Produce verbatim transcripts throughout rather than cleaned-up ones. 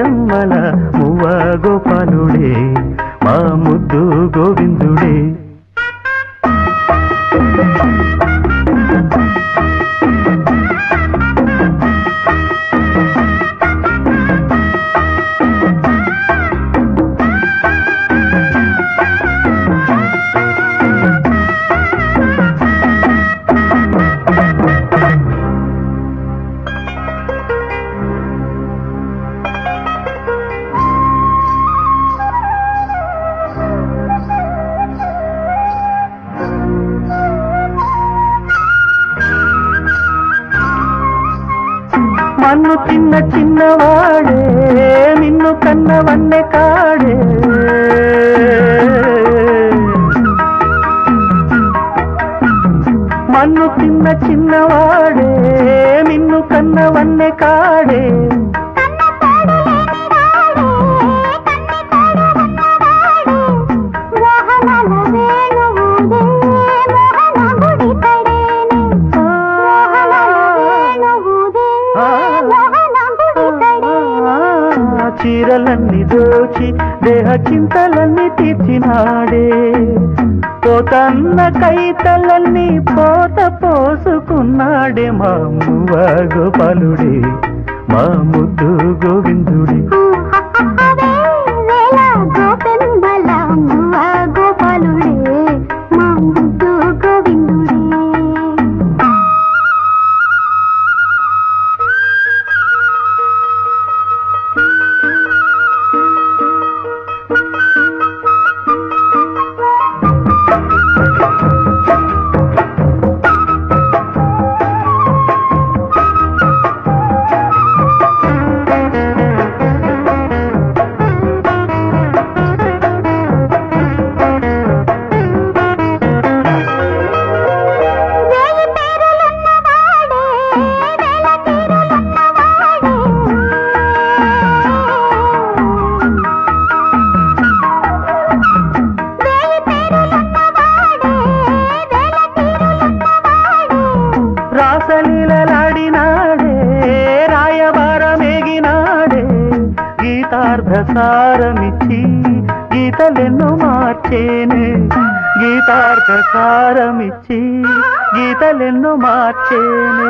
గోపెమ్మల మువ్వ గోపాలుడే మా ముద్దు గోవిందుడే. మన్ను చిన్న చిన్నవాడే నిన్ను కన్నవన్నే కాడే, మన్ను చిన్న చిన్నవాడే నిన్ను కన్నవన్నే కాడే. చీరలన్నీ దోచి దేహ చింతలన్నీ తీర్చినాడే, పోతన్న కైతలన్నీ పోత పోసుకున్నాడే మా మువ్వ గోపాలుడే మా ముద్దు గోవిందుడే. రాసలీలలాడినాడే రాయబారమేగినాడే, గీతార్థసారమిచ్చి గీతలెన్నో మార్చేనే, గీతార్థసారమిచ్చి గీతలెన్నో మార్చేనే.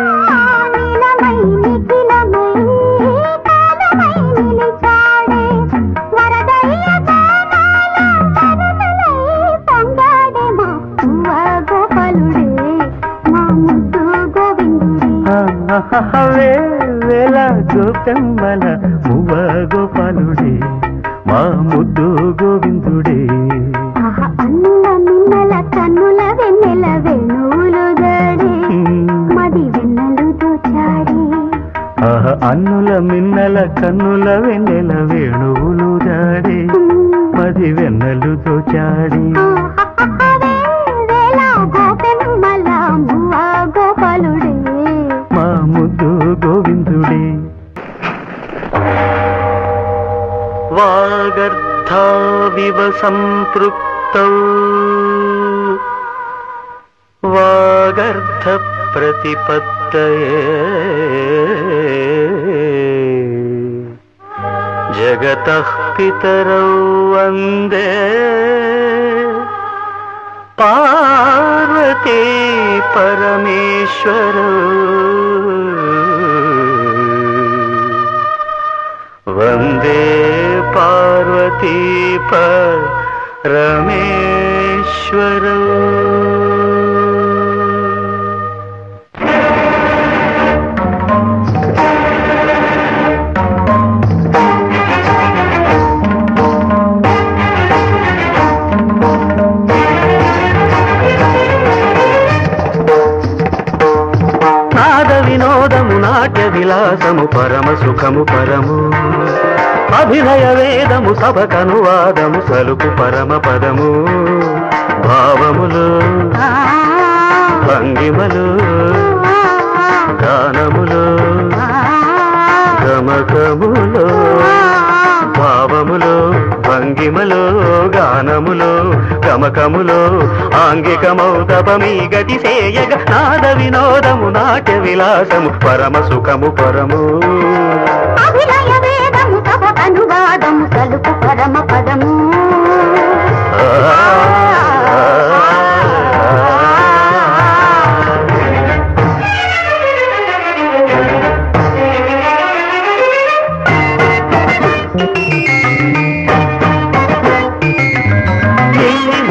వేల గోపెమ్మల మువ్వ గోపాలుడే మా ముద్దు గోవిందుడే. అన్నుల మిన్నల కన్నుల వెన్నెల వేణువులు దాడే మది వెన్నెలు దోచాడే. అన్నుల మిన్నల కన్నుల వెన్నెల వేణువులు దాడే మది వెన్నెలు దోచాడే. గోపెమ్మల మువ్వ గోపాలుడే మా ముద్దు గోవిందుడే. వాగర్థావివ సంపృక్తౌ వాగర్థ ప్రతిపత్తయే జగతః పితరౌ వందే పార్వతీ పరమేశ్వరౌ. వందే పార్వతీ పరమేశ్వరౌ. నాట్య విలాసము పరమ సుఖము పరము, అభినయ వేదము సభకనువాదము సలుపు పరమ పదము. భావములు భంగిమలు గానములు గమకములు, భావములు భంగిమలు గానములు గమకములు ఆంగికమౌతపమీ గతి సేయగ నాద వినోదము నాట్య విలాసము పరమ సుఖము పరము. అభినయ వేదము సభకను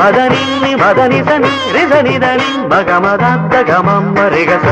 మదని మదని సని రిజని దని మగమదాంత గమమ్మ రిగస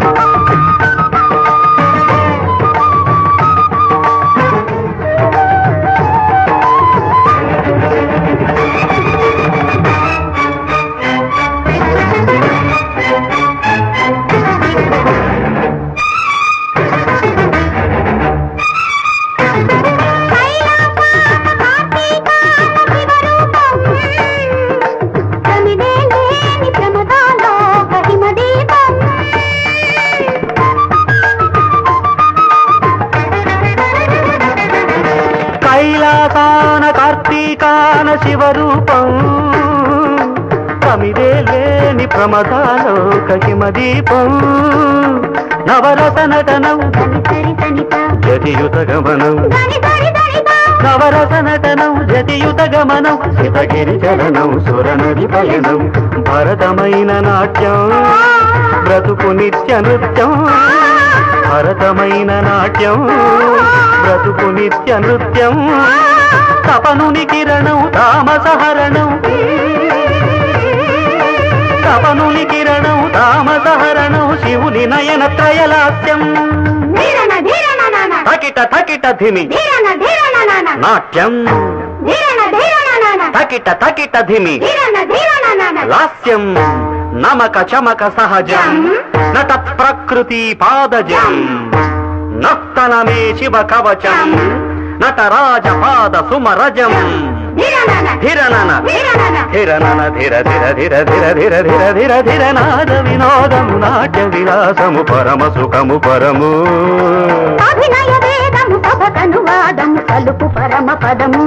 కైలాసాన కార్తీకాన శివరూపం ప్రమిదే లేని ప్రమదాలోక హిమదీపం నవరస నటనం జతియుత గమనం నవరస నటనం జతియుత గమనం శివగిరి చరణం సురనది పయనం భరతమైన నాట్యం బ్రతుకు నిత్య నృత్యం భరతమైన నాట్యం బ్రతుకు నిత్య నృత్యం తపనుని కిరణం తామసహరణం తపనుని కిరణం తామసహరణం శివుని నయన త్రయలాస్యం తకిట తకిట ధిమి నాట్యం తకిట తకిట ధిమి లాస్యం నమక చమక సహజం నట ప్రకృతి పాదజం నస్తనమే శివ కవచం నటరాజ పాద సుమరజం ధిరణన ధిరణన ధిర ధిర ధిర ధిర ధిర ధిర ధిర ధిర నాద వినోదము నాట్య విలాసము పరమ సుఖము పరము అభినయ వేదము సభకనువాదము కలుపు పరమ పదము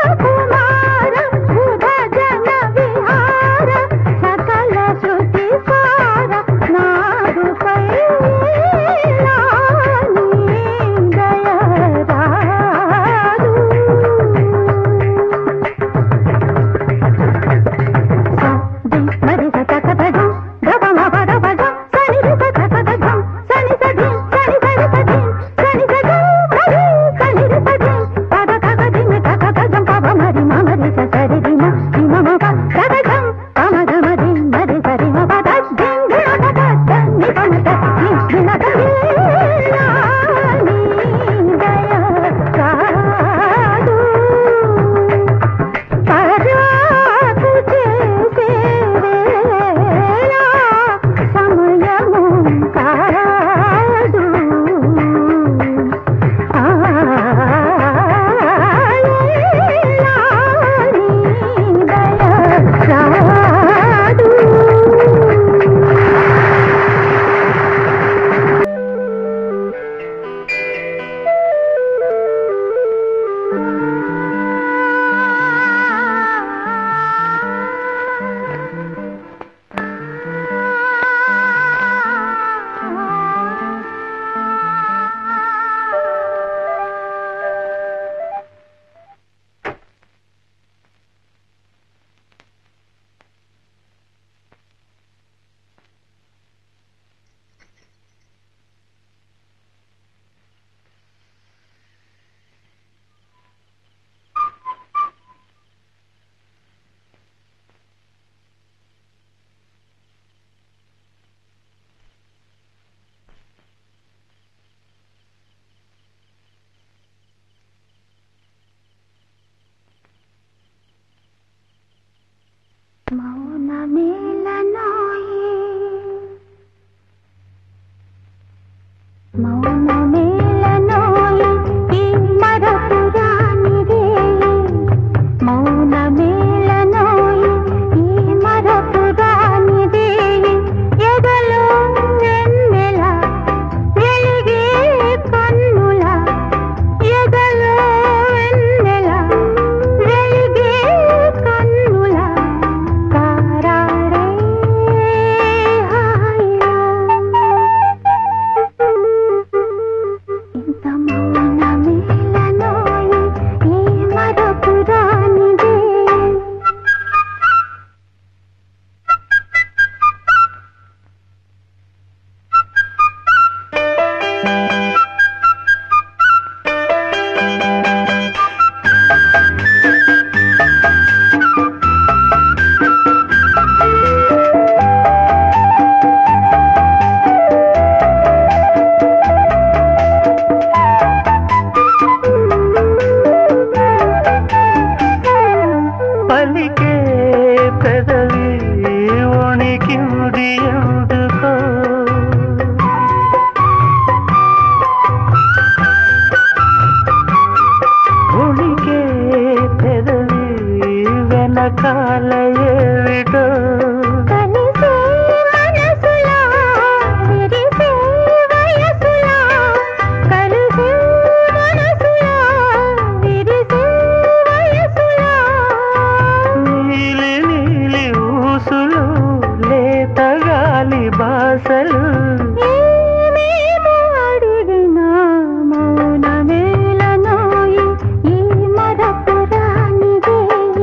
This ఆశలు ఏమేమో అడిగినా మౌనమేలనోయి ఈ మరపురానిదే.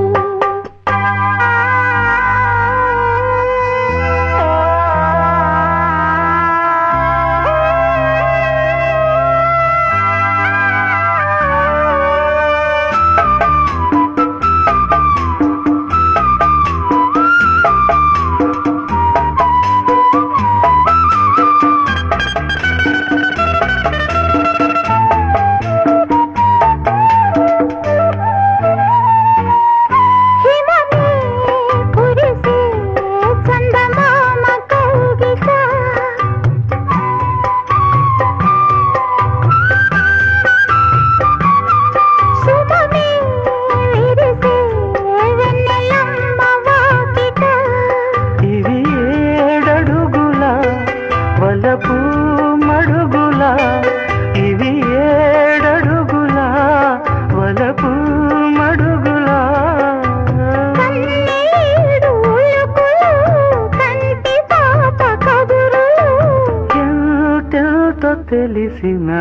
తెలిసిన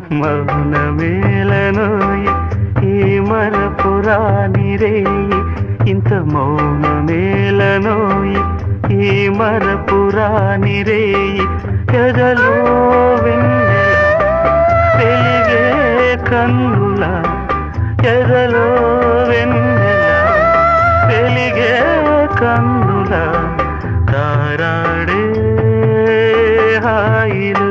మౌనమేలనోయి ఈ మరపురాని రేయి ఇంత మౌనమేలనోయి ఈ మరపురాని రేయి ఎదలో వెన్నెల వెలిగే కన్నుల ఎదలో వెన్నెల వెలిగే కన్నుల తారాడే హాయిలు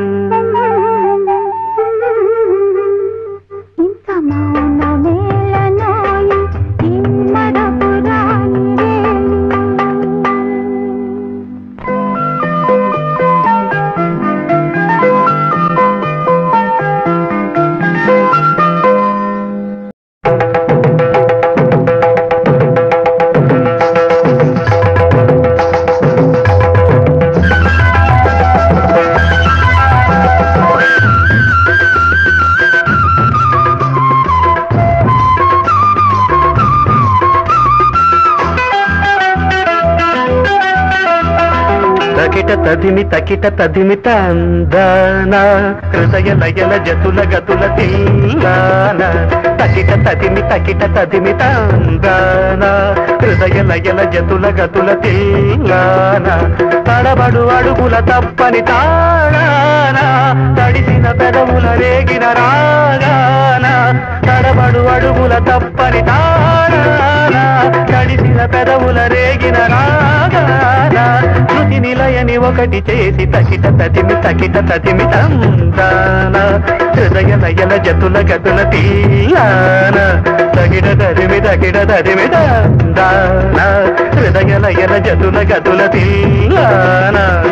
తదిమి తకిట తదిమి తందాన హృదయ లయల జతుల గతుల తిల్లాన తకిట తదిమి తకిట తదిమి తందాన హృదయ లయల జతుల గతుల తిల్లాన తడబడు అడుగుల తప్పని తాళాన తడిసిన పెదవుల రేగిన రాగాన తడబడు అడుగుల తప్పని తాళాన తడిసిన పెదవుల రేగిన రాగాన శృతి నిలయని ఒకటి చేసి తకిట తదిమి తకిట తదిమి తందాన హృదయ లయల జతుల గతుల తీయాన తగిడ తదిమి తగిడ తదిమి తందాన హృదయ లయల జతుల గతుల తీయాన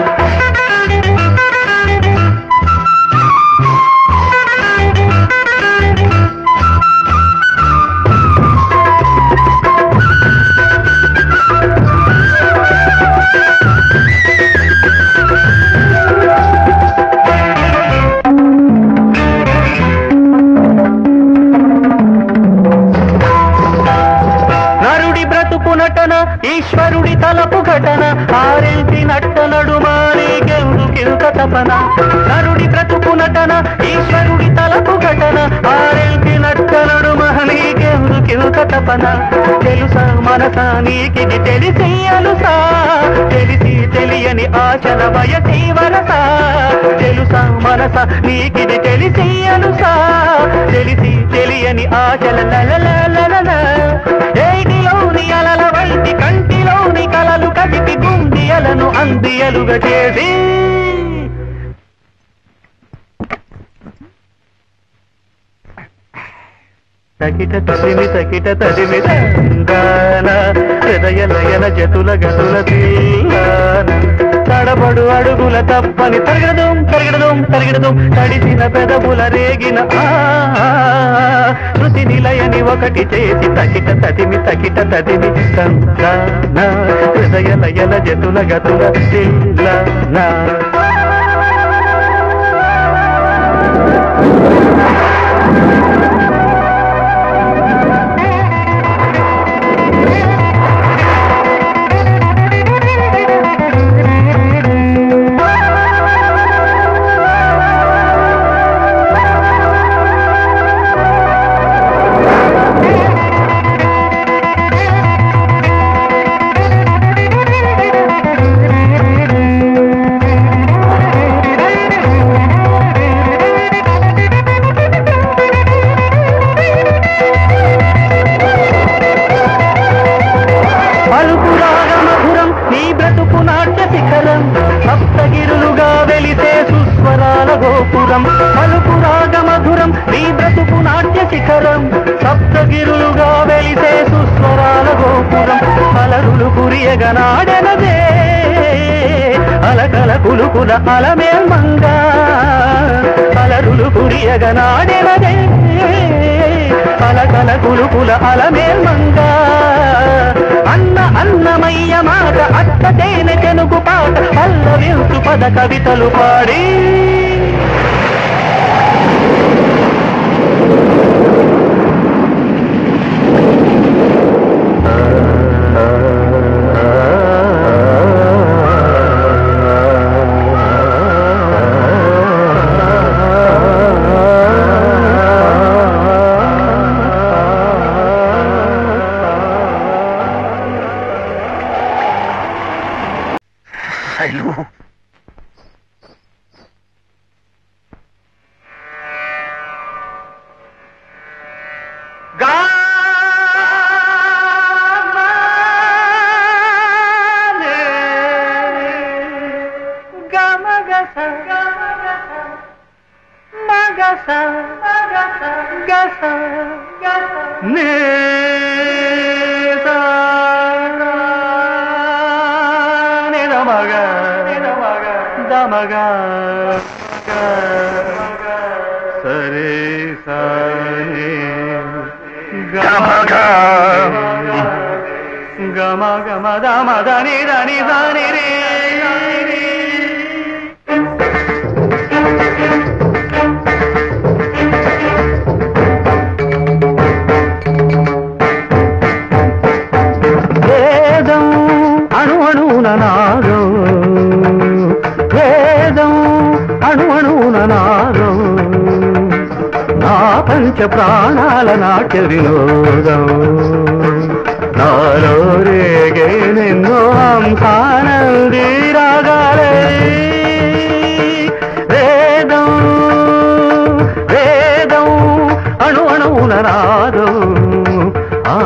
ఈశ్వరుడి తలపు ఘటన ఆరెల్చి నట్ట నడుమాని గెందుకింత తపన నరుడి బ్రతుకు నటన ఈశ్వరుడి తలపు ఘటన ఆరెల్చి నట్ట నడుమాని గెందుకింత తపన తెలుసా మనసా నీకిది తెలిసి అలుసా తెలిసి తెలియని ఆశల వయసి వరసా తెలుసా మనసా నీకిది తెలిసి అలుసా తెలిసి తెలియని ఆశల లలలలల ఏటిలోని అలల వైతి కంటిలోని కలలు కదిపి గుండియలను అందియలుగా చేసి తకిట తదిమి తకిట తదిమి తందాన హృదయ లయల జతుల గతుల తీయాన తడబడు అడుగుల తప్పని తరగడదం తరగడదం తరగడదం తడిసిన పెదవుల రేగిన శృతి నిలయని ఒకటి చేసి తకిట తదిమి తకిట తదిమి తందాన హృదయ లయల జతుల గతుల తీయాన శిఖరం సప్తగిరులుగా వెలిసే సుస్వరాల గోపురం పలుకు రాగ మధురం నీ బ్రతుకు నాట్య శిఖరం సప్తగిరులుగా వెలిసే సుస్వరాల గోపురం అలరులు కురియగనాడెనదే అలకల కులుకుల అలమేల్మంగా అలరులు కురియగనాడెనదే అలకల కులుకుల అలమేల్మంగా అన్న అన్నమయ్య మాట అత్త తేనె చెనుగు పాట పల్లవించు పద కవితలు పాడి ప్రాణాల నాట్య వినోదం నాలో రేగే నిన్నో అంశానంది రాగాలే వేదం వేదం అణు అణువున నాదం ఆ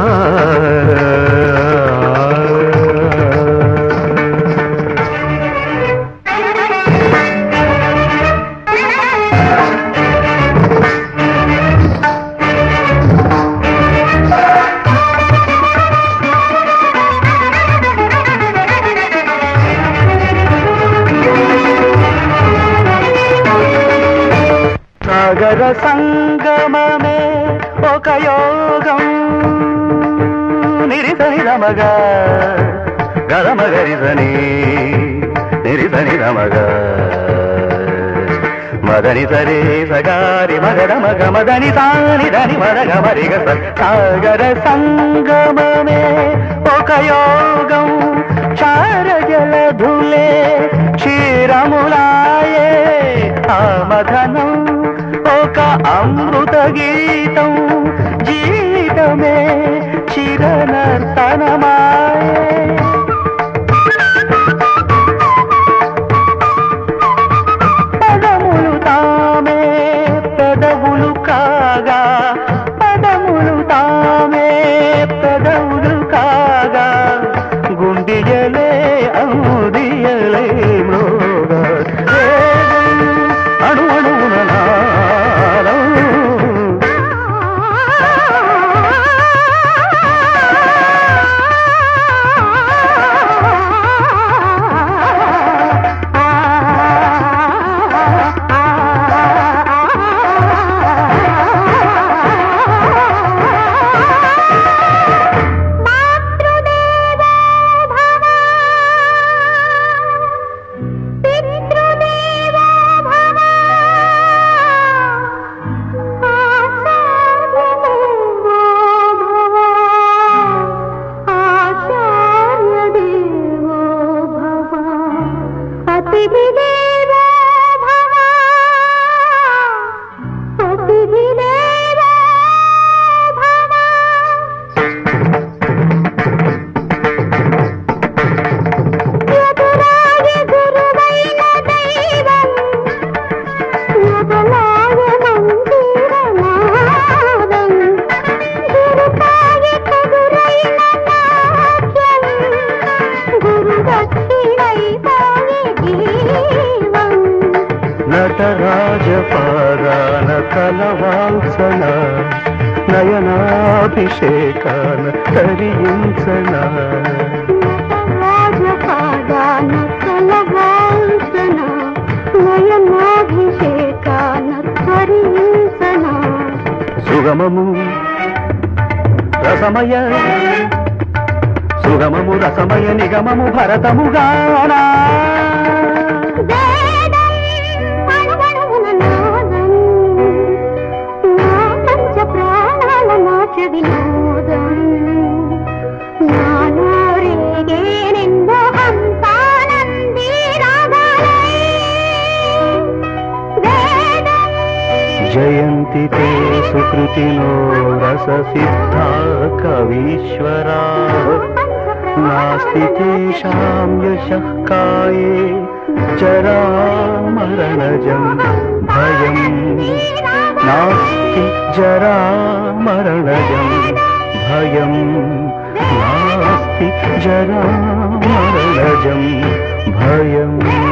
సాగర సంగమమే ఒక యోగం నిరిసని రమగ గరమగరిసని నిరిసని రమగ మదని సరే సగారి మగర మగ మదని సాని దని మరగ మరిగ సాగర సంగమమే ఒక యోగం చార జలధులే క్షీరములాయే ఆ మధనం ఒక అమృత గీతం జీవితమే చిరనర్తనమాయే పదములు తామే పెదవులు కాగా పదములు తామే పెదవులు కాగా గుండియలే ఔదియలే మృగా అణు అణువున దక్షిణై నటరాజపాదాన కలవాల్సన నయనాభిషేకాన తరించన రాజపాదాన కలవాల్సన నయనాభిషేకాన తరించన సుగమము రసమయ సుగమము రసమయ నిగమము భరతముగానా వినోదం నానోరేగేనెందో హంసానంది రాగాలై వేదం జయంతి తే సుకృతినో రససిద్ధా కవీశ్వరా నాస్తి తేషాం యశః కాయే జరామరణజం భయం నాస్తి జరామరణజం భయం నాస్తి జరామరణజం భయం